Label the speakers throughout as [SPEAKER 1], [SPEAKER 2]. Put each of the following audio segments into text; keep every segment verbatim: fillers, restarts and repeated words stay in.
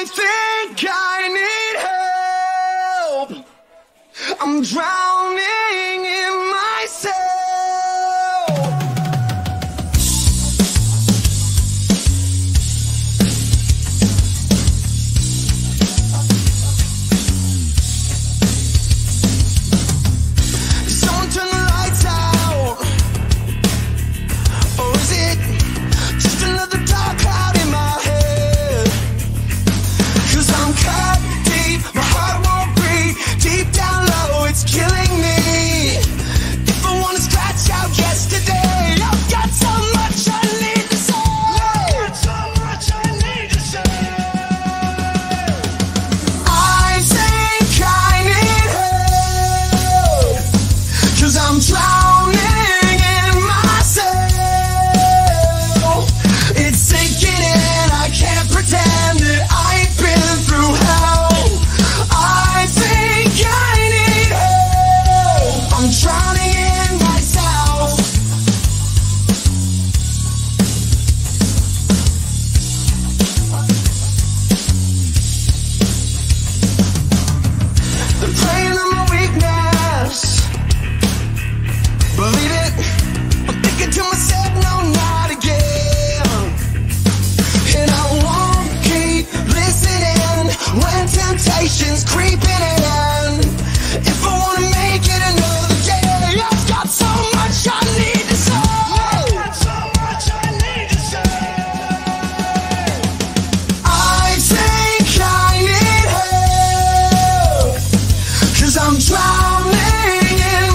[SPEAKER 1] I think I need help. I'm drowning in myself. Someone turn the lights out. Or is it just another dark cloud in my head? 'Cause I'm cut deep, my heart won't breathe. Deep down low, it's killing me. If I wanna scratch out yesterday, I've got so much I need to say. I've got so much I need to say. I think I need help, 'cause I'm drowning in myself. It's sinking in, I can't pretend that I ain't been through hell. I think I need help. I'm drowning in myself. They're preying on my weakness. Believe it, I'm thinking to myself, no, not again. And I won't keep listening when temptation's creeping in. If I wanna make it another day, I've got so much I need to say. I've got so much I need to say. I think I need help, 'cause I'm drowning in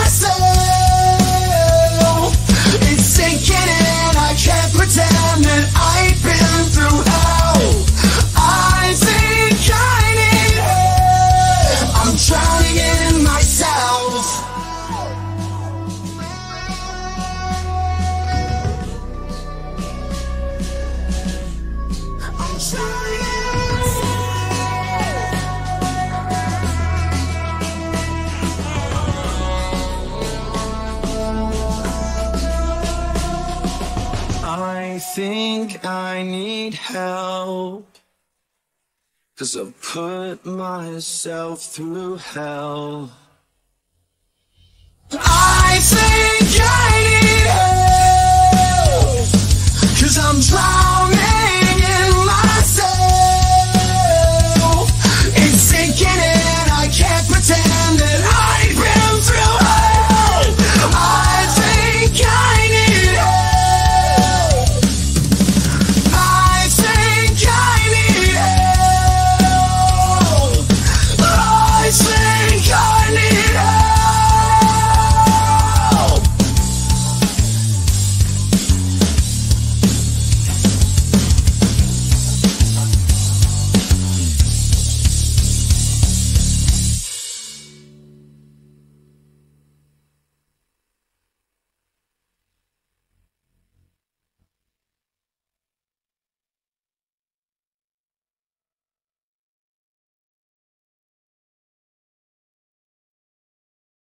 [SPEAKER 1] myself. It's sinking in, I can't pretend that I ain't been through hell. I think I need help. I'm drowning in myself. I'm drowning in I think I need help, 'cause I've put myself through hell. I think I need help, 'cause I'm trying.